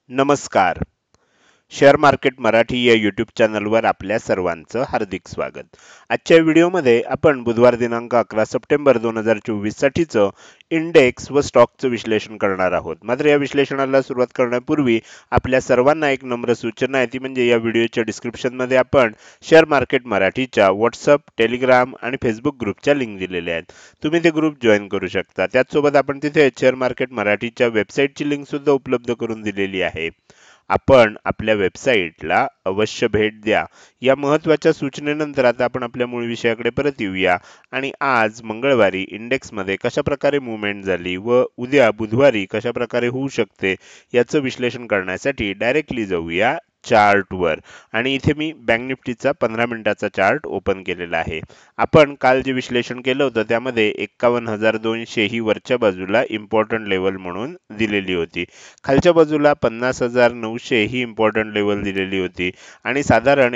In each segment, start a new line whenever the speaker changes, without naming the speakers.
नमस्कार. Share market Marathi या YouTube चॅनलवर आपल्या सर्वांचं हार्दिक स्वागत. आजच्या व्हिडिओमध्ये आपण बुधवार दिनांक 11 सप्टेंबर 2024 साठीचं इंडेक्स व स्टॉकचं विश्लेषण करणार आहोत. मात्र या विश्लेषणाला सुरुवात करण्यापूर्वी आपल्या सर्वांना एक नम्र सूचना आहे, ती म्हणजे या व्हिडिओच्या डिस्क्रिप्शनमध्ये आपण शेअर मार्केट मराठीच्या व्हॉट्सअप, टेलिग्राम आणि फेसबुक ग्रुपच्या लिंक दिलेल्या आहेत. तुम्ही ते ग्रुप जॉईन करू शकता. त्याचसोबत आपण तिथे शेअर मार्केट मराठीच्या वेबसाईटची लिंक सुद्धा उपलब्ध करून दिलेली आहे. आपण आपल्या वेबसाईटला अवश्य भेट द्या. या महत्त्वाच्या सूचनेनंतर आता आपण आपल्या मूळ विषयाकडे परत येऊया आणि आज मंगळवारी इंडेक्समध्ये कशा प्रकारे मूव्हमेंट झाली व उद्या बुधवारी कशा प्रकारे होऊ शकते याचं विश्लेषण करण्यासाठी डायरेक्टली जाऊया चार्टवर. आणि इथे मी बँक निफ्टीचा 15 मिनिटाचा चार्ट ओपन केलेला आहे. आपण काल जे विश्लेषण केलं होतं त्यामध्ये 51,200 ही वरच्या बाजूला इम्पॉर्टंट लेवल म्हणून दिलेली होती. खालच्या बाजूला 50,900 ही इम्पॉर्टंट लेवल दिलेली होती आणि साधारण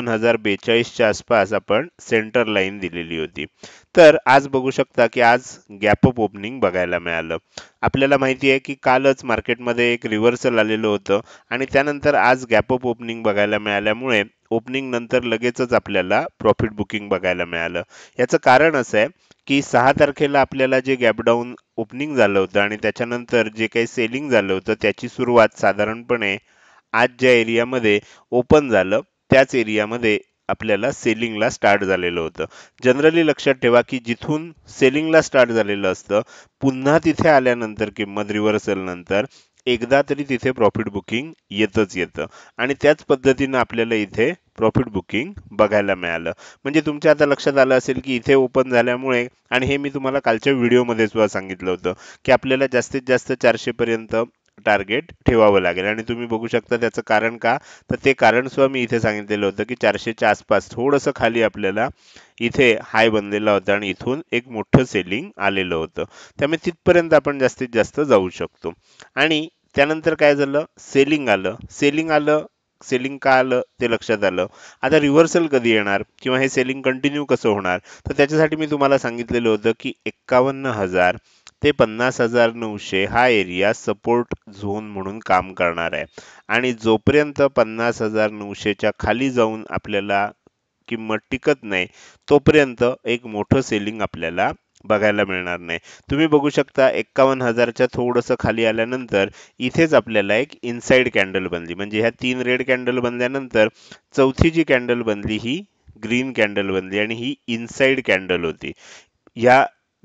51,042 च्या आसपास आपण सेंटर लाईन दिलेली होती. तर आज बघू शकता की आज गॅप अप ओपनिंग बघायला मिळालं. आपल्याला माहिती आहे की कालच मार्केटमध्ये एक रिव्हर्सल आलेलं होतं आणि त्यानंतर आज गॅप अप ओपनिंग बघायला मिळाल्यामुळे ओपनिंग नंतर लगेचच आपल्याला प्रॉफिट बुकिंग बघायला मिळालं. याचं कारण असं आहे की 6 तारखेला आपल्याला जे गॅप डाऊन ओपनिंग झालं होतं आणि त्याच्यानंतर जे काही सेलिंग झालं होतं त्याची सुरुवात साधारणपणे आज ज्या एरियामध्ये ओपन झालं त्याच एरियामध्ये आपल्याला सेलिंगला स्टार्ट झालेलं होतं. जनरली लक्षात ठेवा की जिथून सेलिंगला स्टार्ट झालेलं असतं पुन्हा तिथे आल्यानंतर किंमत रिव्हर्सल नंतर एकदा तरी तिथे प्रॉफिट बुकिंग येतच येतं आणि त्याच पद्धतीनं आपल्याला इथे प्रॉफिट बुकिंग बघायला मिळालं. म्हणजे तुमच्या आता लक्षात आलं असेल की इथे ओपन झाल्यामुळे, आणि हे मी तुम्हाला कालच्या व्हिडिओमध्ये सुद्धा सांगितलं होतं की आपल्याला जास्तीत जास्त 400 पर्यंत टार्गेट ठेवावं लागेल आणि तुम्ही बघू शकता त्याचं कारण का, तर ते कारण सुद्धा मी इथे सांगितलेलं होतं की 400च्या आसपास थोडंसं खाली आपल्याला इथे हाय बनलेला होता आणि इथून एक मोठं सेलिंग आलेलं होतं. त्यामुळे तिथपर्यंत आपण जास्तीत जास्त जाऊ शकतो. आणि त्यानंतर काय झालं, सेलिंग आलं. सेलिंग का आलं ते लक्षात आलं. आता रिव्हर्सल कधी येणार किंवा हे सेलिंग कंटिन्यू कसं होणार, तर त्याच्यासाठी मी तुम्हाला सांगितलेलं होतं की 51,000 ते 50,900 हा एरिया सपोर्ट झोन म्हणून काम करणार आहे आणि जोपर्यंत 50,900च्या खाली जाऊन आपल्याला किंमत टिकत नाही तोपर्यंत एक मोठं सेलिंग आपल्याला बघायला मिळणार नाही. तुम्ही बघू शकता 51,000च्या थोडंसं खाली आल्यानंतर इथेच आपल्याला एक इनसाइड कॅन्डल बनली. म्हणजे ह्या 3 रेड कॅन्डल बनल्यानंतर चौथी जी कॅन्डल बनली ही ग्रीन कॅन्डल बनली आणि ही इनसाइड कॅन्डल होती. ह्या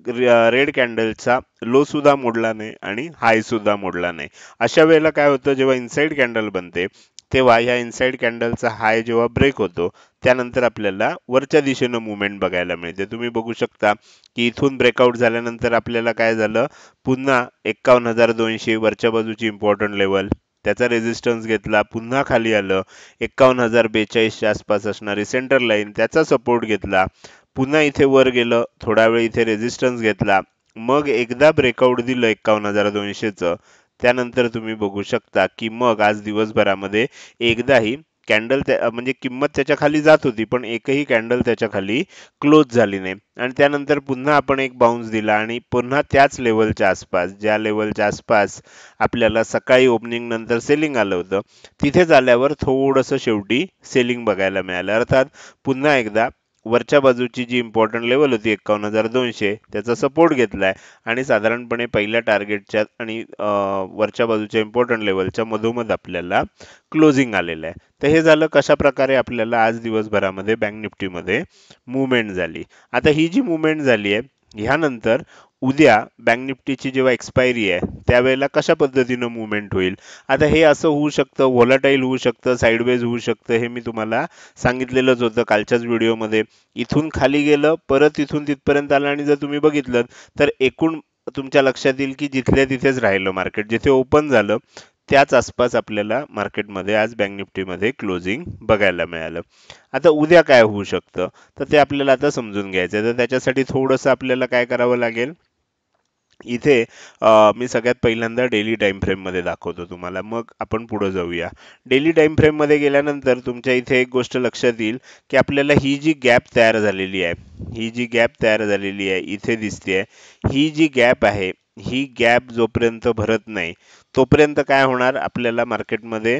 रेड कॅन्डलचा लो सुद्धा मोडला नाही आणि हाय सुद्धा मोडला नाही. अशा वेळेला काय होतं, जेव्हा इनसाइड कॅन्डल बनते तेव्हा ह्या इनसाइड कॅन्डलचा हाय जेव्हा ब्रेक होतो त्यानंतर आपल्याला वरच्या दिशेनं मुवमेंट बघायला मिळते. तुम्ही बघू शकता की इथून ब्रेकआउट झाल्यानंतर आपल्याला काय झालं, पुन्हा 51,200 वरच्या बाजूची इम्पॉर्टंट लेवल, त्याचा रेजिस्टन्स घेतला, पुन्हा खाली आलं. 51,042च्या आसपास असणारी सेंटर लाईन, त्याचा सपोर्ट घेतला, पुन्हा इथे वर गेलं, थोडा वेळ इथे रेजिस्टन्स घेतला, मग एकदा ब्रेकआउट दिलं 51,200चं. त्यानंतर तुम्ही बघू शकता की मग आज दिवसभरामध्ये एकदाही कॅन्डल म्हणजे किंमत त्याच्या खाली जात होती पण एकही कॅन्डल त्याच्या खाली क्लोज झाली नाही आणि त्यानंतर पुन्हा आपण एक बाउन्स दिला आणि पुन्हा त्याच लेवलच्या आसपास, ज्या लेवलच्या आसपास आपल्याला सकाळी ओपनिंग नंतर सेलिंग आलं होतं तिथेच आल्यावर थोडंसं शेवटी सेलिंग बघायला मिळालं. अर्थात पुन्हा एकदा वरच्या बाजूची जी इम्पॉर्टंट लेवल होती 51,200 त्याचा सपोर्ट घेतलाय आणि साधारणपणे पहिल्या टार्गेटच्या आणि वरच्या बाजूच्या इम्पॉर्टंट लेवलच्या मधोमध आपल्याला क्लोजिंग आलेलं आहे. तर हे झालं कशा प्रकारे आपल्याला आज दिवसभरामध्ये बँक निफ्टीमध्ये मुवमेंट झाली. आता ही जी मुवमेंट झाली आहे ह्यानंतर उद्या बँक निफ्टीची जेव्हा एक्सपायरी आहे त्यावेळेला कशा पद्धतीनं मुवमेंट होईल. आता हे असं होऊ शकतं, व्होलाटाईल होऊ शकतं, साईडवेज होऊ शकतं, हे मी तुम्हाला सांगितलेलंच होतं कालच्याच व्हिडिओमध्ये. इथून खाली गेलं, परत इथून तिथपर्यंत आलं आणि जर तुम्ही बघितलं तर एकूण तुमच्या लक्षात येईल की जिथल्या तिथेच राहिलं मार्केट, जिथे ओपन झालं त्याच आसपास आपल्याला मार्केटमध्ये आज बँक निफ्टीमध्ये क्लोजिंग बघायला मिळालं. आता उद्या काय होऊ शकतं तर ते आपल्याला आता समजून घ्यायचं. तर त्याच्यासाठी थोडंसं आपल्याला काय करावं लागेल, इथे मी सगळ्यात पहिल्यांदा डेली टाइम फ्रेम मध्ये दाखवतो तुम्हाला, मग आपण पुढे जाऊया. डेली टाइम फ्रेम मध्ये गेल्यानंतर तुमच्या इथे एक गोष्ट लक्षात येईल की आपल्याला ही जी गॅप तयार झालेली आहे, ही जी गॅप तयार झालेली आहे इथे दिसते, ही जी गॅप आहे ही गॅप जोपर्यंत भरत नाही तोपर्यंत काय होणार, आपल्याला मार्केटमध्ये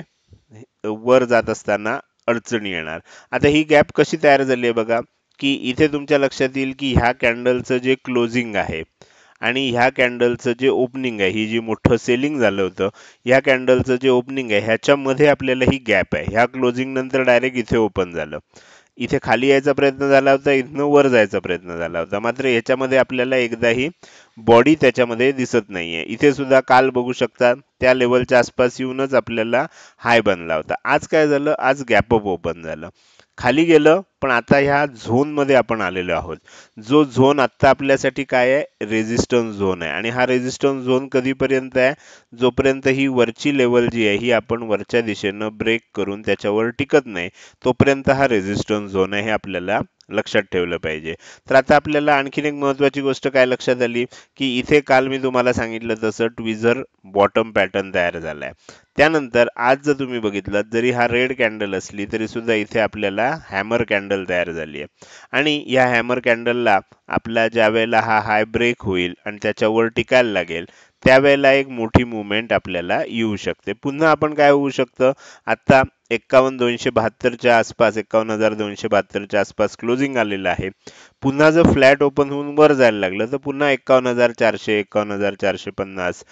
वर जात असताना अडचणी येणार. आता ही गॅप कशी तयार झाली आहे बघा, की इथे तुमच्या लक्षात येईल की ह्या कॅन्डलचं जे क्लोजिंग आहे आणि ह्या कॅन्डलचं जे ओपनिंग आहे, ही जी मोठं सेलिंग झालं होतं, ह्या कॅन्डलचं जे ओपनिंग आहे ह्याच्यामध्ये आपल्याला ही गॅप आहे. ह्या क्लोजिंग नंतर डायरेक्ट इथे ओपन झालं. इथे खाली यायचा प्रयत्न झाला होता, इथनं वर जायचा प्रयत्न झाला होता, मात्र याच्यामध्ये आपल्याला एकदाही बॉडी त्याच्यामध्ये दिसत नाहीये. इथे सुद्धा काल बघू शकता त्या लेवलच्या आसपास येऊनच आपल्याला हाय बनला होता. आज काय झालं, आज गॅप अप ओपन झालं, खाली गेलं, पण आता ह्या झोन मध्ये आपण आलेलो आहोत. जो झोन आता आपल्यासाठी काय आहे, रेजिस्टन्स झोन आहे. आणि हा रेजिस्टन्स झोन कधीपर्यंत आहे, जोपर्यंत ही वरची लेवल जी आहे ही आपण वरच्या दिशेनं ब्रेक करून त्याच्यावर टिकत नाही तोपर्यंत हा रेजिस्टन्स झोन आहे, हे आपल्याला लक्षात ठेवलं पाहिजे. तर आता आपल्याला आणखीन एक महत्वाची गोष्ट काय लक्षात आली, की इथे काल मी तुम्हाला सांगितलं तसं ट्विझर बॉटम पॅटर्न तयार झालाय. त्यानंतर आज जर तुम्ही बघितलं, जरी हा रेड कॅन्डल असली तरी सुद्धा इथे आपल्याला हॅमर कॅन्डल तयार झाली आहे. आणि या हॅमर कॅन्डलला आपला ज्या वेळेला हा हाय ब्रेक होईल आणि त्याच्यावर टिकायला लागेल त्यावेळेला एक मोठी मुवमेंट आपल्याला येऊ शकते. पुन्हा आपण काय होऊ शकतं, आता 51,272च्या आसपास, 51,272च्या आसपास क्लोजिंग आलेलं आहे. पुन्हा जर फ्लॅट ओपन होऊन वर जायला लागलं तर पुन्हा 51,400, 51,450,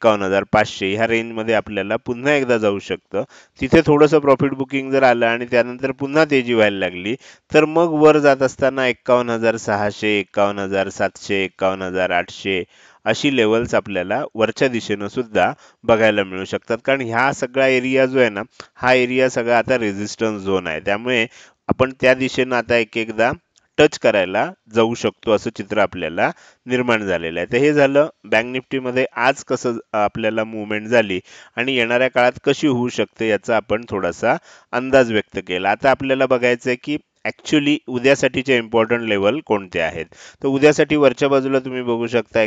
51,500 ह्या रेंजमध्ये आपल्याला पुन्हा एकदा जाऊ शकतं. तिथे थोडंसं प्रॉफिट बुकिंग जर आलं आणि त्यानंतर पुन्हा तेजी व्हायला लागली तर मग वर जात असताना 51,600, 51,700, 51,800 अशी लेवल्स आपल्याला वरच्या दिशेनं सुद्धा बघायला मिळू शकतात. कारण ह्या सगळा एरिया जो आहे ना, हा एरिया सगळा आता रेजिस्टन्स झोन आहे. त्यामुळे आपण त्या दिशेनं आता एक एकदा टच करायला जाऊ शकतो, असं चित्र आपल्याला निर्माण झालेलं आहे. तर हे झालं बँक निफ्टीमध्ये आज कसं आपल्याला मुवमेंट झाली आणि येणाऱ्या काळात कशी होऊ शकते याचा आपण थोडासा अंदाज व्यक्त केला. आता आपल्याला बघायचं आहे की ऍक्च्युली उद्यासाठीचे इम्पॉर्टंट लेवल कोणते आहेत. तर उद्यासाठी वरच्या बाजूला तुम्ही बघू शकता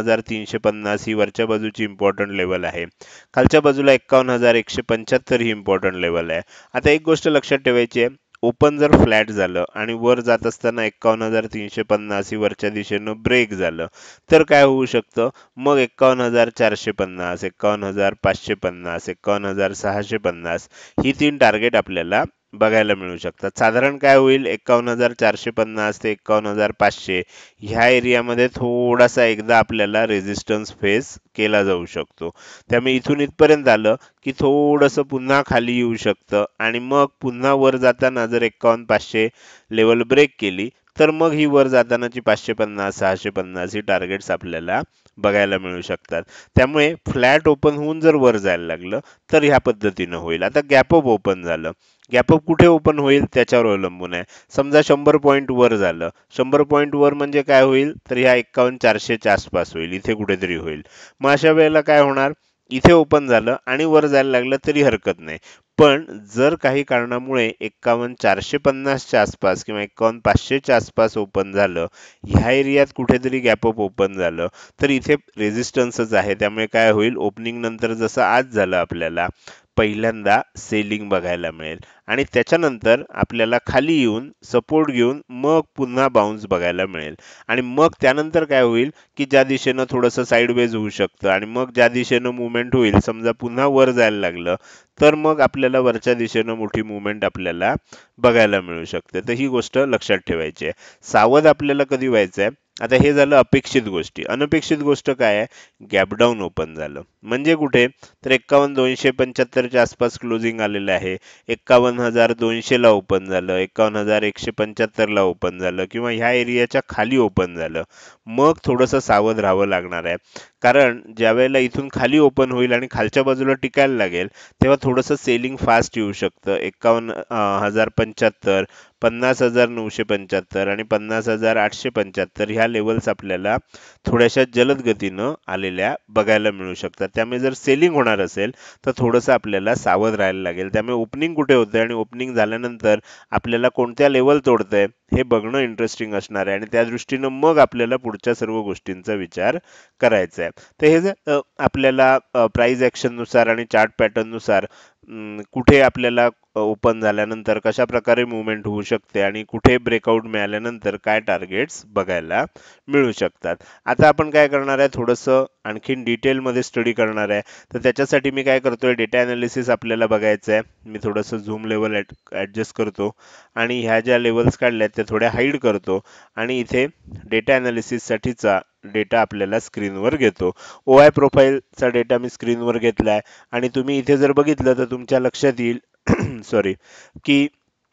51,350 ही वरच्या बाजूची इम्पॉर्टंट लेवल आहे. खालच्या बाजूला 51,175 ही इम्पॉर्टंट लेवल आहे. आता एक गोष्ट लक्षात ठेवायची आहे, ओपन जर फ्लॅट झालं आणि वर जात असताना 51,350 ही वरच्या दिशेनं ब्रेक झालं तर काय होऊ शकतं, मग 51,450, 51,550, 51,650 ही तीन टार्गेट आपल्याला बघायला मिळू शकतात. साधारण काय होईल, 51,450 ते 51,500 ह्या एरियामध्ये थोडासा एकदा आपल्याला रेजिस्टन्स फेस केला जाऊ शकतो. त्यामुळे इथून इथपर्यंत आलं की थोडंसं पुन्हा खाली येऊ शकतं आणि मग पुन्हा वर जाताना जर 51,500 लेवल ब्रेक केली तर मग ही वर जातानाची 550, 650 ही टार्गेट्स आपल्याला बघायला मिळू शकतात. त्यामुळे फ्लॅट ओपन होऊन जर वर जायला लागलं तर ह्या पद्धतीनं होईल. आता गॅप अप ओपन झालं, गॅप अप कुठे ओपन होईल त्याच्यावर अवलंबून आहे. समजा 100 पॉईंट वर झालं, 100 पॉईंट वर म्हणजे काय होईल, तर ह्या 51,400च्या आसपास होईल, इथे कुठेतरी होईल. मग अशा वेळेला काय होणार, इथे ओपन झालं आणि वर जायला लागलं तरी हरकत नाही. पण जर काही कारणामुळे 51,450च्या आसपास किंवा 51,500च्या आसपास ओपन झालं, ह्या एरियात कुठेतरी गॅप अप ओपन झालं तर इथे रेजिस्टन्सच आहे. त्यामुळे काय होईल, ओपनिंग नंतर जसं आज झालं आपल्याला पहिल्यांदा सेलिंग बघायला मिळेल आणि त्याच्यानंतर आपल्याला खाली येऊन सपोर्ट घेऊन मग पुन्हा बाउन्स बघायला मिळेल. आणि मग त्यानंतर काय होईल, की ज्या दिशेनं थोडंसं साईडवेज होऊ शकतं आणि मग ज्या दिशेनं मुवमेंट होईल, समजा पुन्हा वर जायला लागलं तर मग आपल्याला वरच्या दिशेनं मोठी मुवमेंट आपल्याला बघायला मिळू शकते. तर ही गोष्ट लक्षात ठेवायची आहे. सावध आपल्याला कधी व्हायचं आहे, आता हे झालं अपेक्षित गोष्टी. अनपेक्षित गोष्ट काय आहे, गॅप डाऊन ओपन झालं म्हणजे कुठे, तर 51,275च्या आसपास क्लोजिंग आलेलं आहे. 51,200 ला ओपन झालं, 51,175 ला ओपन झालं किंवा ह्या एरियाच्या खाली ओपन झालं, मग थोडंसं सावध राहावं लागणार आहे. कारण ज्या वेळेला इथून खाली ओपन होईल आणि खालच्या बाजूला टिकायला लागेल तेव्हा थोडंसं सेलिंग फास्ट येऊ शकतं. 51,075, 50,975 आणि 50,875 ह्या लेवल्स आपल्याला थोड्याशा जलद गतीनं आलेल्या बघायला मिळू शकतात. त्यामुळे जर सेलिंग होणार असेल तर थोडंसं आपल्याला सावध राहायला लागेल. त्यामुळे ओपनिंग कुठे होतंय आणि ओपनिंग झाल्यानंतर आपल्याला कोणत्या लेवल तोडतंय हे बघणं इंटरेस्टिंग असणार आहे आणि त्या दृष्टीनं मग आपल्याला पुढच्या सर्व गोष्टींचा विचार करायचा आहे. तर हे जे आपल्याला प्राइस ऍक्शन नुसार आणि चार्ट पॅटर्न नुसार कुठे आपल्याला ओपन झाल्यानंतर कशा प्रकारे मुवमेंट होऊ शकते आणि कुठे ब्रेकआउट मिळाल्यानंतर काय टार्गेट्स बघायला मिळू शकतात. आता आपण काय करणार आहे, थोडंसं आणखीन डिटेलमध्ये स्टडी करणार आहे. तर त्याच्यासाठी मी काय करतोय, डेटा अनालिसिस आपल्याला बघायचं आहे. मी थोडंसं झूम लेवल ॲडजस्ट करतो आणि ह्या ज्या लेवल्स काढल्या त्या थोड्या हाईड करतो आणि इथे डेटा अनालिसिससाठीचा डेटा आपल्याला स्क्रीनवर घेतो. OI प्रोफाईलचा डेटा मी स्क्रीनवर घेतलाय आणि तुम्ही इथे जर बघितलं तर तुमच्या लक्षात येईल सॉरी की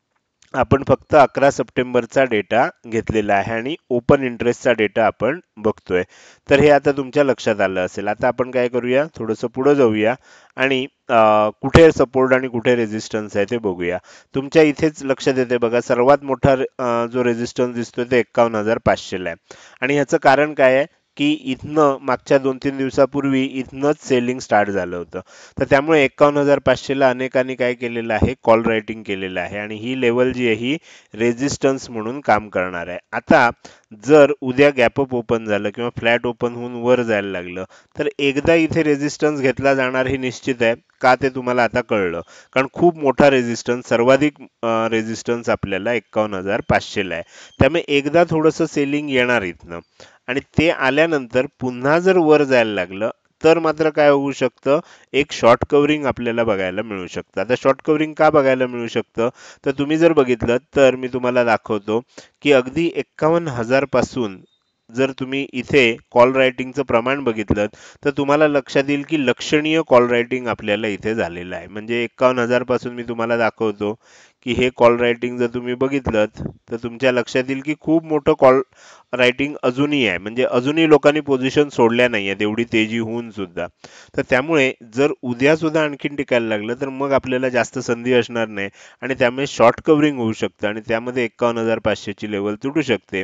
आपण फक्त 11 सप्टेंबरचा डेटा घेतलेला आहे आणि ओपन इंटरेस्टचा डेटा आपण बघतोय. तर हे आता तुमच्या लक्षात आलं असेल. आता आपण काय करूया, थोडंसं पुढे जाऊया आणि कुठे सपोर्ट आणि कुठे रेजिस्टन्स आहे ते बघूया. तुमच्या इथेच लक्षात येते बघा, सर्वात मोठा जो रेजिस्टन्स दिसतोय ते 51,500 ला आहे आणि ह्याचं कारण काय आहे की इथनं मागच्या 2-3 दिवसापूर्वी इथनंच सेलिंग स्टार्ट झालं होतं. तर त्यामुळे 51,500 ला अनेकांनी काय केलेलं आहे, कॉल रायटिंग केलेलं आहे आणि ही लेवल जी आहे ही रेजिस्टन्स म्हणून काम करणार आहे. आता जर उद्या गॅपअप ओपन झालं किंवा फ्लॅट ओपन होऊन वर जायला लागलं तर एकदा इथे रेजिस्टन्स घेतला जाणार हे निश्चित आहे. का ते तुम्हाला आता कळलं, कारण खूप मोठा रेजिस्टन्स, सर्वाधिक रेजिस्टन्स आपल्याला 51,500 ला आहे. त्यामुळे एकदा थोडंसं सेलिंग येणार इथनं आणि ते आल्यानंतर पुन्हा जर वर जायला लागलं तर मात्र काय होऊ शकतं, एक शॉर्ट कव्हरिंग आपल्याला बघायला मिळू शकतं. आता शॉर्ट कव्हरिंग का बघायला मिळू शकतं, तर तुम्ही जर बघितलं तर मी तुम्हाला दाखवतो की अगदी 51,000 पासून जर तुम्ही इथे कॉल रायटिंगचं प्रमाण बघितलं तर तुम्हाला लक्षात येईल की लक्षणीय कॉल रायटिंग आपल्याला इथे झालेलं आहे. म्हणजे 51,000 पासून मी तुम्हाला दाखवतो की हे कॉल रायटिंग जर तुम्ही बघितलं तर तुमच्या लक्षात येईल की खूप मोठं कॉल रायटिंग अजूनही आहे. म्हणजे अजूनही लोकांनी पोझिशन सोडल्या नाही आहेत एवढी तेजी होऊन सुद्धा. तर त्यामुळे जर उद्या सुद्धा आणखीन टिकायला लागलं तर मग आपल्याला जास्त संधी असणार नाही आणि त्यामुळे शॉर्ट कव्हरिंग होऊ शकतं आणि त्यामध्ये 51,500 ची लेवल तुटू शकते.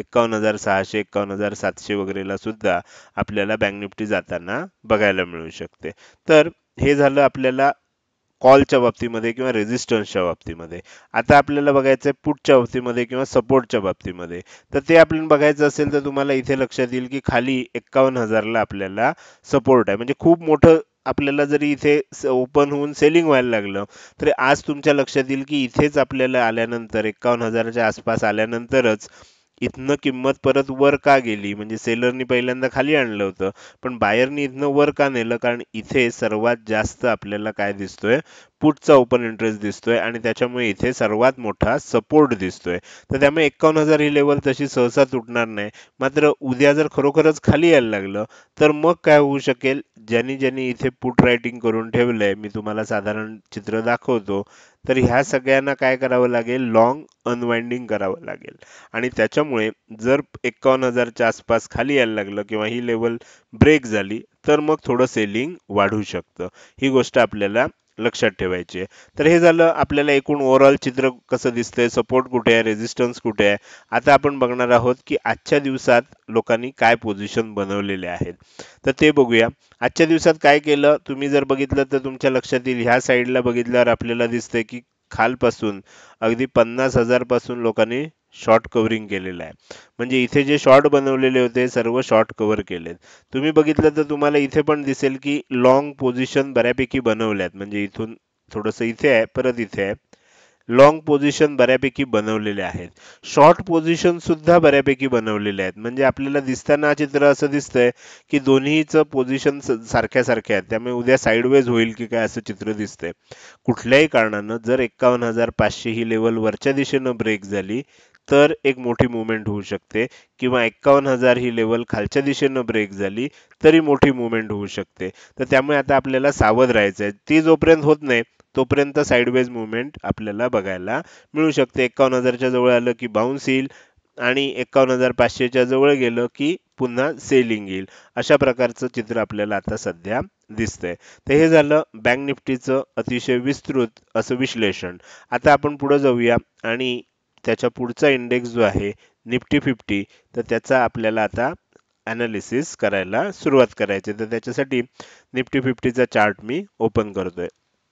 51,600, 51,700 वगैरेला सुद्धा आपल्याला बँक निफ्टी जाताना बघायला मिळू शकते. तर हे झालं आपल्याला कॉलच्या बाबतीमध्ये किंवा रेजिस्टन्सच्या बाबतीमध्ये. आता आपल्याला बघायचं आहे पुटच्या बाबतीमध्ये किंवा सपोर्टच्या बाबतीमध्ये. तर ते आपल्याला बघायचं असेल तर तुम्हाला इथे लक्षात येईल की खाली 51,000 ला आपल्याला सपोर्ट आहे. म्हणजे खूप मोठं आपल्याला जरी इथे ओपन होऊन सेलिंग व्हायला लागलं तरी आज तुमच्या लक्षात येईल की इथेच आपल्याला आल्यानंतर 51,000च्या आसपास आल्यानंतरच इथनं किंमत परत वर का गेली, म्हणजे सेलरनी पहिल्यांदा खाली आणलं होतं पण बायरनी इथनं वर का नेलं, कारण इथे सर्वात जास्त आपल्याला काय दिसतोय, पुटचा ओपन इंटरेस्ट दिसतोय आणि त्याच्यामुळे इथे सर्वात मोठा सपोर्ट दिसतोय. तर त्यामुळे 51,000 ही लेवल तशी सहसा तुटणार नाही. मात्र उद्या जर खरोखरच खाली यायला लागलं तर मग काय होऊ शकेल, ज्यांनी ज्यांनी इथे पुट रायटिंग करून ठेवलंय, मी तुम्हाला साधारण चित्र दाखवतो, तर ह्या सगळ्यांना काय करावं लागेल, लॉंग अनवाइंडिंग करावं लागेल आणि त्याच्यामुळे जर 51,000च्या आसपास खाली यायला लागलं किंवा ही लेवल ब्रेक झाली तर मग थोडं सेलिंग वाढू शकतं. ही गोष्ट आपल्याला लक्षात ठेवायची आहे. तर हे झालं आपल्याला एकूण ओव्हरऑल चित्र कसं दिसतंय, सपोर्ट कुठे आहे, रेजिस्टन्स कुठे आहे. आता आपण बघणार आहोत की आजच्या दिवसात लोकांनी काय पोझिशन बनवलेले आहेत. तर ते बघूया. आजच्या दिवसात काय केलं, तुम्ही जर बघितलं तर तुमच्या लक्षात येईल, ह्या साईडला बघितल्यावर आपल्याला दिसतंय की खालपासून अगदी 50,000 पासून लोकांनी शॉर्ट कव्हरिंग केलेलं आहे. म्हणजे इथे जे शॉर्ट बनवलेले होते सर्व शॉर्ट कव्हर केलेत. तुम्ही बघितलं तर तुम्हाला इथे पण दिसेल की लॉंग पोझिशन बऱ्यापैकी बनवल्यात. म्हणजे इथून थोडंसं इथे आहे, परत इथे आहे. लॉंग पोझिशन बऱ्यापैकी बनवलेले आहेत. शॉर्ट पोझिशन सुद्धा बऱ्यापैकी बनवलेले आहेत. म्हणजे आपल्याला दिसताना चित्र असं दिसतंय की दोन्हीचं पोझिशन सारख्या सारख्या आहेत. त्यामुळे उद्या साईडवेज होईल की काय असं चित्र दिसतंय. कुठल्याही कारणानं जर 51,500 ही लेवल वरच्या दिशेनं ब्रेक झाली तर एक मोठी मुवमेंट होऊ शकते किंवा 51,000 ही लेवल खालच्या दिशेनं ब्रेक झाली तरी मोठी मुवमेंट होऊ शकते. तर त्यामुळे आता आपल्याला सावध राहायचं आहे. ती जोपर्यंत होत नाही तोपर्यंत साइडवेज मुवमेंट आपल्याला बघायला मिळू शकते. 51,000च्या जवळ आलं की बाउन्स येईल आणि 51,500च्या जवळ गेलं की पुन्हा सेलिंग येईल. अशा प्रकारचं चित्र आपल्याला आता सध्या दिसतंय. तर हे झालं बँक निफ्टीचं अतिशय विस्तृत असं विश्लेषण. आता आपण पुढे जाऊया आणि त्याच्या पुढचा इंडेक्स जो आहे निफ्टी 50, तर त्याचा आपल्याला आता अनालिसिस करायला सुरुवात करायची. तर त्याच्यासाठी निफ्टी 50चा चार्ट मी ओपन करतोय.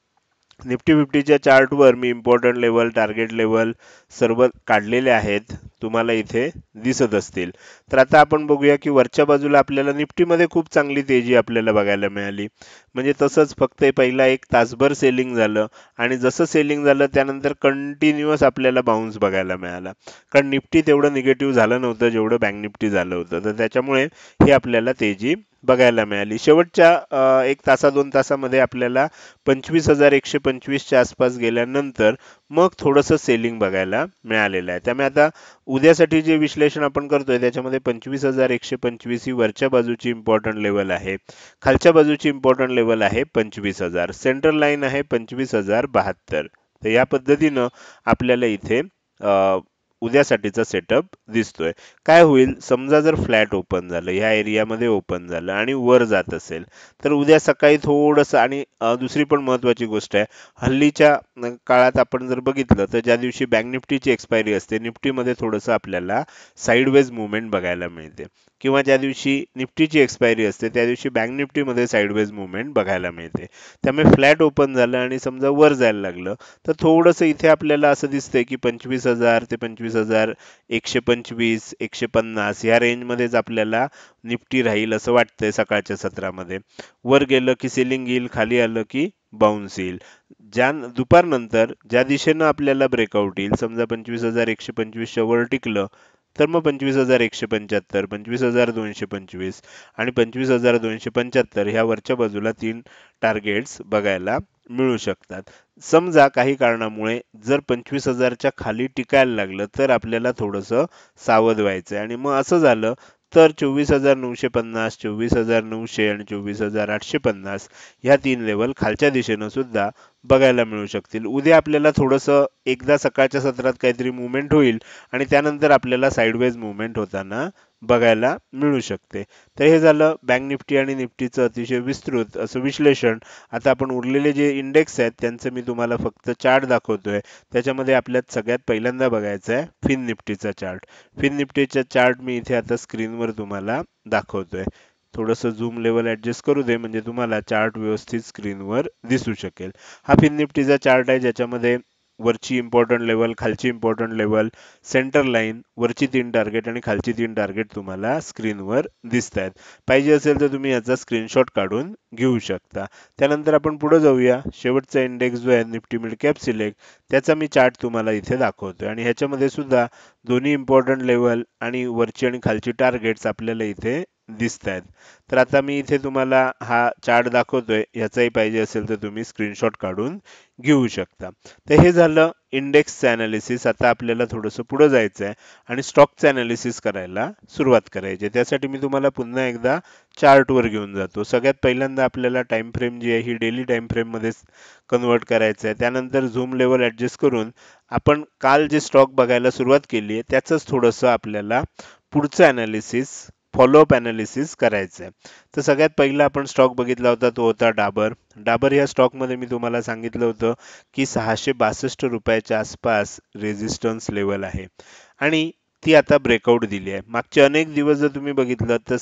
निफ्टी 50च्या चार्टवर मी इम्पॉर्टंट लेवल, टार्गेट लेवल सर्व काढलेले आहेत. तुम्हाला इथे दिसत असतील. तर आता आपण बघूया की वरच्या बाजूला आपल्याला निफ्टीमध्ये खूप चांगली तेजी आपल्याला बघायला मिळाली. म्हणजे तसंच फक्त पहिला एक तासभर सेलिंग झालं आणि जसं सेलिंग झालं त्यानंतर कंटिन्युअस आपल्याला बाउन्स बघायला मिळाला. कारण निफ्टी तेवढं निगेटिव्ह झालं नव्हतं जेवढं बँक निफ्टी झालं होतं. तर त्याच्यामुळे ही आपल्याला तेजी बघायला मिळाली. शेवटच्या 1 तासा 2 तासामध्ये आपल्याला 25,125 च्या आसपास गेल्यानंतर मग थोडंसं सेलिंग बघायला मिळालेलं आहे. त्यामुळे आता उद्यासाठी जे विश्लेषण आपण करतोय त्याच्यामध्ये 25,125 ही वरच्या बाजूची इम्पॉर्टंट लेवल आहे. खालच्या बाजूची इम्पॉर्टंट लेवल आहे 25,000. सेंट्रल लाईन आहे 25,072. तर या पद्धतीनं आपल्याला इथे उद्यासाठीचा सेटअप दिसतोय. काय होईल समजा जर फ्लॅट ओपन झालं, ह्या एरियामध्ये ओपन झालं आणि वर जात असेल तर उद्या सकाळी थोडंसं आणि दुसरी पण महत्त्वाची गोष्ट आहे, हल्लीच्या काळात आपण जर बघितलं तर ज्या दिवशी बँक निफ्टीची एक्सपायरी असते निफ्टीमध्ये थोडंसं आपल्याला साईडवेज मुवमेंट बघायला मिळते किंवा ज्या दिवशी निफ्टीची एक्सपायरी असते त्या दिवशी बँक निफ्टीमध्ये साईडवेज मुवमेंट बघायला मिळते. त्यामुळे फ्लॅट ओपन झालं आणि समजा वर जायला लागलं तर थोडंसं इथे आपल्याला असं दिसतंय की 25,000 ते 25,125 150 या रेंजमध्येच आपल्याला निफ्टी राहील असं वाटतंय सकाळच्या सत्रामध्ये. वर गेलं की सेलिंग येईल, खाली आलं की बाउन्स येईल. दुपारनंतर ज्या दिशेनं आपल्याला ब्रेकआउट येईल समजा 25,125 च्या वर टिकलं तर मग 25,175 25,225 आणि 25,275 ह्या वरच्या बाजूला 3 टार्गेट्स बघायला मिळू शकतात. समजा काही कारणामुळे जर 25,000 च्या खाली टिकायला लागलं तर आपल्याला थोडंसं सावध व्हायचंय आणि मग असं झालं तर 24,950 24,900 आणि 24,850 ह्या 3 लेवल खालच्या दिशेनं सुद्धा बघायला मिळू शकतील. उद्या आपल्याला थोडंसं एकदा सकाळच्या सत्रात काहीतरी मुवमेंट होईल आणि त्यानंतर आपल्याला साईडवेज मुवमेंट होताना बघायला मिळू शकते. तर हे झालं बँक निफ्टी आणि निफ्टीचं अतिशय विस्तृत असं विश्लेषण. आता आपण उरलेले जे इंडेक्स आहेत त्यांचं मी तुम्हाला फक्त चार्ट दाखवतोय. त्याच्यामध्ये आपल्यात सगळ्यात पहिल्यांदा बघायचा आहे फिन निफ्टीचा चार्ट. फिन निफ्टीचा चार्ट मी इथे आता स्क्रीनवर तुम्हाला दाखवतोय. थोडंसं झूम लेवल ऍडजस्ट करू दे म्हणजे तुम्हाला चार्ट व्यवस्थित स्क्रीनवर दिसू शकेल. हा फिन निफ्टीचा चार्ट आहे ज्याच्यामध्ये वरची इम्पॉर्टंट लेवल, खालची इम्पॉर्टंट लेवल, सेंटर लाईन, वरची 3 टार्गेट आणि खालची 3 टार्गेट तुम्हाला स्क्रीनवर दिसत आहेत. पाहिजे असेल तर तुम्ही याचा स्क्रीनशॉट काढून घेऊ शकता. त्यानंतर आपण पुढे जाऊया. शेवटचा इंडेक्स जो आहे निफ्टी मिड कॅप सिलेक्ट त्याचा मी चार्ट तुम्हाला इथे दाखवतोय आणि ह्याच्यामध्ये सुद्धा दोन्ही इम्पॉर्टंट लेवल आणि वरची आणि खालची टार्गेट्स आपल्याला इथे दिसत आहेत. तर आता मी इथे तुम्हाला हा चार्ट दाखवतोय, ह्याचाही पाहिजे असेल तर तुम्ही स्क्रीनशॉट काढून घेऊ शकता. तर हे झालं इंडेक्सचं अनालिसिस. आता आपल्याला थोडंसं पुढे जायचं आहे आणि स्टॉकचं अनालिसिस करायला सुरुवात करायची. त्यासाठी मी तुम्हाला पुन्हा एकदा चार्टवर घेऊन जातो. सगळ्यात पहिल्यांदा आपल्याला टाइम फ्रेम जी आहे ही डेली टाइम फ्रेम मध्ये कन्वर्ट करायचं आहे. त्यानंतर झूम लेवल ऍडजस्ट करून आपण काल जे स्टॉक बघायला सुरुवात केली आहे त्याचंच थोडंसं आपल्याला पुढचं अनालिसिस फॉलोअप अनालिसिस करायचं आहे. तर सगळ्यात पहिला आपण स्टॉक बघितला होता तो होता डाबर. डाबर या स्टॉकमध्ये मी तुम्हाला सांगितलं होतं की 662 रुपयाच्या आसपास रेझिस्टन्स लेवल आहे आणि ती आता ब्रेकआउट दिली आहे. मागचे अनेक दिवस जर तुम्ही बघितलं तर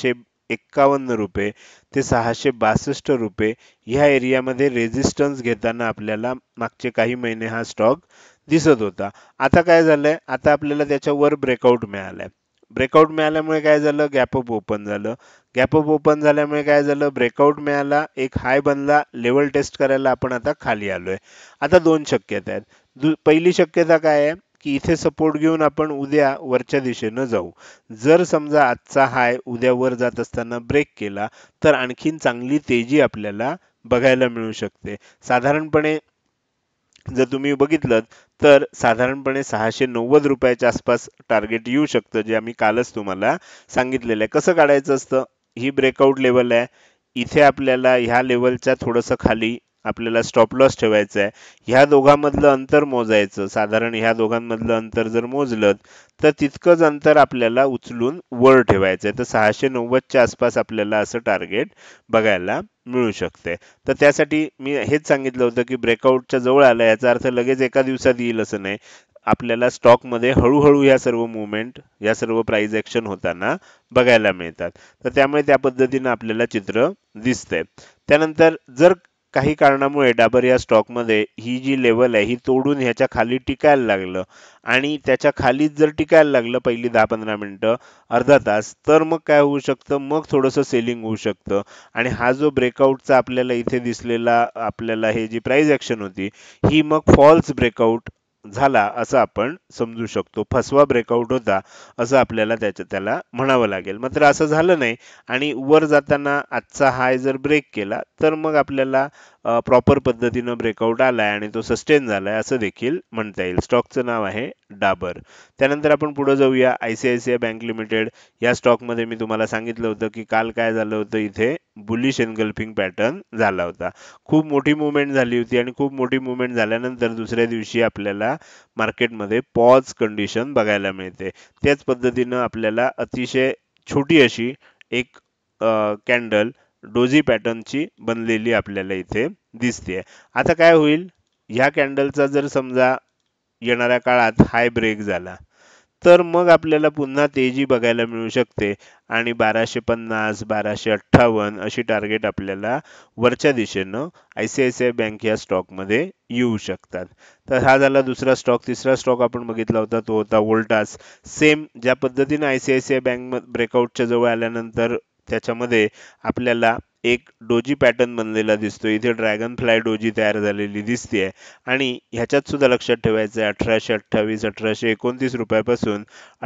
651 रुपये ते 662 रुपये ह्या एरियामध्ये रेझिस्टन्स घेताना आपल्याला मागचे काही महिने हा स्टॉक दिसत होता. आता काय झालंय, आता आपल्याला त्याच्यावर ब्रेकआउट मिळालाय. ब्रेकआउट मिळाल्यामुळे काय झालं, गॅप अप ओपन झालं. गॅप अप ओपन झाल्यामुळे काय झालं, ब्रेकआउट मिळाला, एक हाय बनला, लेवल टेस्ट करायला आपण आता खाली आलोय. आता दोन शक्यता आहेत. पहिली शक्यता काय आहे की इथे सपोर्ट घेऊन आपण उद्या वरच्या दिशेनं जाऊ. जर समजा आजचा हाय उद्या वर जात असताना ब्रेक केला तर आणखीन चांगली तेजी आपल्याला बघायला मिळू शकते. साधारणपणे जर तुम्ही बघितलं तर साधारणपणे 690 रुपयाच्या आसपास टार्गेट येऊ शकतं, जे आम्ही कालच तुम्हाला सांगितलेलं आहे. कसं काढायचं असतं, ही ब्रेकआउट लेवल आहे, इथे आपल्याला ह्या लेवलच्या थोडंसं खाली आपल्याला स्टॉप लॉस ठेवायचा आहे. ह्या दोघांमधलं अंतर मोजायचं. साधारण ह्या दोघांमधलं अंतर जर मोजलं तर तितकंच अंतर आपल्याला उचलून वर ठेवायचं आहे. तर 690 च्या आसपास आपल्याला असं टार्गेट बघायला मिळू शकते. तर त्यासाठी मी हेच सांगितलं होतं की ब्रेकआउटच्या जवळ आलं याचा अर्थ लगेच एका दिवसात येईल असं नाही. आपल्याला स्टॉकमध्ये हळूहळू या सर्व मुवमेंट, या सर्व प्राइस ऍक्शन होताना बघायला मिळतात. तर त्यामुळे त्या पद्धतीनं आपल्याला चित्र दिसतंय. त्यानंतर जर काही कारणामुळे डाबर या स्टॉकमध्ये ही जी लेवल आहे ही तोडून ह्याच्या खाली टिकायला लागलं आणि त्याच्या खालीच जर टिकायला लागलं पहिली 10-15 मिनिटं, अर्धा तास, तर मग काय होऊ शकतं, मग थोडंसं सेलिंग होऊ शकतं. आणि हा जो ब्रेकआउटचा आपल्याला इथे दिसलेला आपल्याला हे जी प्राइस ॲक्शन होती, ही मग फॉल्स ब्रेकआउट झाला असं आपण समजू शकतो. फसवा ब्रेकआउट होता असं आपल्याला त्याला म्हणावं लागेल. मात्र असं झालं नाही आणि वर जाताना आजचा हाय जर ब्रेक केला तर मग आपल्याला प्रॉपर पद्धतीनं ब्रेकआउट आलाय आणि तो सस्टेन झालाय असं देखील म्हणता येईल. स्टॉकचं नाव आहे डाबर. त्यानंतर आपण पुढे जाऊया. ICICI बँक लिमिटेड या स्टॉकमध्ये मी तुम्हाला सांगितलं होतं की काल काय झालं होतं, इथे बुलिश एनगल्फिंग पॅटर्न झाला होता. खूप मोठी मूव्हमेंट झाली होती आणि खूप मोठी मूव्हमेंट झाल्यानंतर दुसऱ्या दिवशी आपल्याला मार्केटमध्ये पॉज कंडिशन बघायला मिळते. त्याच पद्धतीनं आपल्याला अतिशय छोटी अशी एक कॅन्डल डोजी पॅटर्नची बनलेली आपल्याला इथे दिसते. आता काय होईल, ह्या कॅन्डलचा जर समजा येणाऱ्या काळात हाय ब्रेक झाला तर मग आपल्याला पुन्हा तेजी बघायला मिळू शकते आणि 1250 1258 अशी टार्गेट आपल्याला वरच्या दिशेनं ICICI बँक या स्टॉकमध्ये येऊ शकतात. तर हा झाला दुसरा स्टॉक. तिसरा स्टॉक आपण बघितला होता तो होता वोल्टास. सेम ज्या पद्धतीने ICICI बँक ब्रेकआउटच्या जवळ आल्यानंतर त्याच्यामध्ये आपल्याला एक डोजी पॅटर्न बनलेला दिसतो. इथे ड्रॅगन फ्लाय डोजी तयार झालेली दिसते आणि ह्याच्यात सुद्धा लक्षात ठेवायचं आहे 1828 1829 रुपयापासून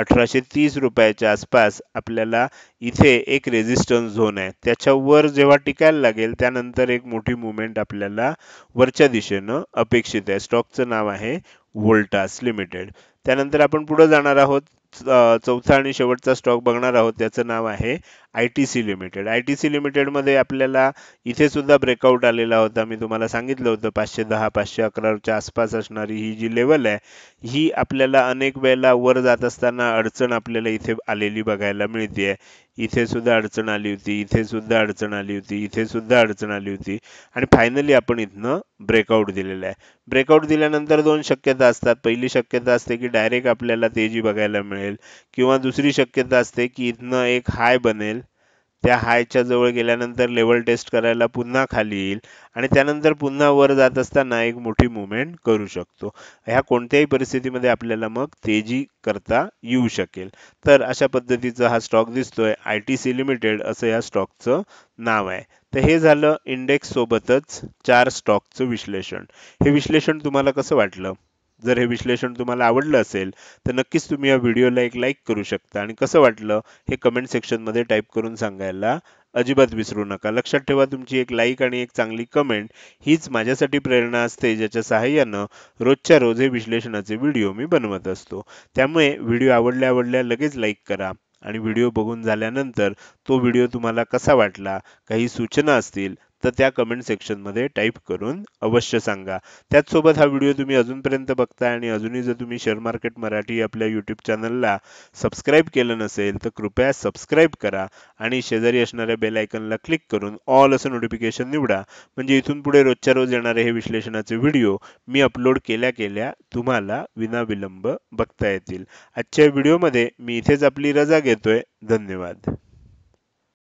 1830 रुपयाच्या आसपास आपल्याला इथे एक रेझिस्टन्स झोन आहे. त्याच्यावर जेव्हा टिकायला लागेल त्यानंतर एक मोठी मुवमेंट आपल्याला वरच्या दिशेनं अपेक्षित आहे. स्टॉकचं नाव आहे वोल्टास लिमिटेड. त्यानंतर आपण पुढे जाणार आहोत. चौथा आणि शेवटचा स्टॉक बघणार आहोत. त्याचं नाव आहे ITC लिमिटेड. ITC लिमिटेडमध्ये आपल्याला इथे सुद्धा ब्रेकआउट आलेला होता. मी तुम्हाला सांगितलं होतं 510 511च्या आसपास असणारी ही जी लेवल आहे ही आपल्याला अनेक वेळेला वर जात असताना अडचण आपल्याला इथे आलेली बघायला मिळते. इथे सुद्धा अडचण आली होती, इथे सुद्धा अडचण आली होती, इथे सुद्धा अडचण आली होती आणि फायनली आपण इथनं ब्रेकआउट दिलेला आहे. ब्रेकआउट दिल्यानंतर दोन शक्यता असतात. पहिली शक्यता असते की डायरेक्ट आपल्याला तेजी बघायला मिळेल किंवा दुसरी शक्यता असते की इथनं एक हाय बनेल, त्या हायच्या जवळ गेल्यानंतर लेवल टेस्ट करायला पुन्हा खाली येईल आणि त्यानंतर पुन्हा वर जात असताना एक मोठी मुवमेंट करू शकतो. ह्या कोणत्याही परिस्थितीमध्ये आपल्याला मग तेजी करता येऊ शकेल. तर अशा पद्धतीचा हा स्टॉक दिसतोय. ITC लिमिटेड असं या स्टॉकचं नाव आहे. तर हे झालं इंडेक्स सोबतच 4 स्टॉकचं विश्लेषण. हे विश्लेषण तुम्हाला कसं वाटलं? जर हे विश्लेषण तुम्हाला आवडलं असेल तर नक्कीच तुम्ही या व्हिडिओला एक लाईक करू शकता आणि कसं वाटलं हे कमेंट सेक्शनमध्ये टाईप करून सांगायला अजिबात विसरू नका. लक्षात ठेवा, तुमची एक लाईक आणि एक चांगली कमेंट हीच माझ्यासाठी प्रेरणा असते, ज्याच्या सहाय्यानं रोजच्या रोज हे विश्लेषणाचे व्हिडिओ मी बनवत असतो. त्यामुळे व्हिडिओ आवडल्या लगेच लाईक करा आणि व्हिडिओ बघून झाल्यानंतर तो व्हिडिओ तुम्हाला कसा वाटला, काही सूचना असतील तर त्या कमेंट सेक्शनमध्ये टाईप करून अवश्य सांगा. त्याचसोबत हा व्हिडिओ तुम्ही अजूनपर्यंत बघताय आणि अजूनही जर तुम्ही शेअर मार्केट मराठी आपल्या यूट्यूब चॅनलला सबस्क्राईब केलं नसेल तर कृपया सबस्क्राईब करा आणि शेजारी असणाऱ्या बेल आयकॉनला क्लिक करून ऑल असं नोटिफिकेशन निवडा. म्हणजे इथून पुढे रोजच्या रोज येणारे हे विश्लेषणाचे व्हिडिओ मी अपलोड केल्या तुम्हाला विनाविलंब बघता येतील. आजच्या व्हिडिओमध्ये मी इथेच आपली रजा घेतोय. धन्यवाद.